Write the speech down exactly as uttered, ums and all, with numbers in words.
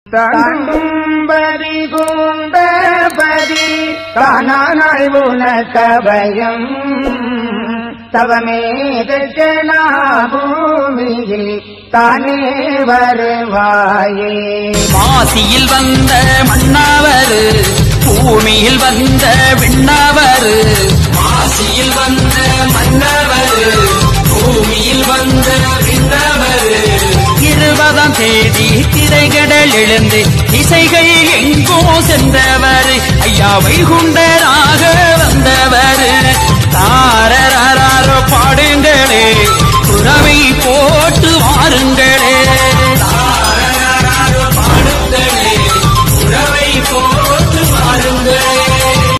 தாண்டும்பதி கூந்தபதி தானாய் உனக்கபயம் தவமே தட்சணா பூமியில் தானே வருவாயே. மாசியில் வந்த மன்னவர் பூமியில் வந்த விண்ணவர், மாசியில் வந்த மன்னவர் பூமியில் வந்த விண்ணவர். இருபதாம் தேதி திரைகடல் எழுந்து திசைகள் எங்கோ சென்றவர், ஐயா வைகுண்டராக வந்தவர்.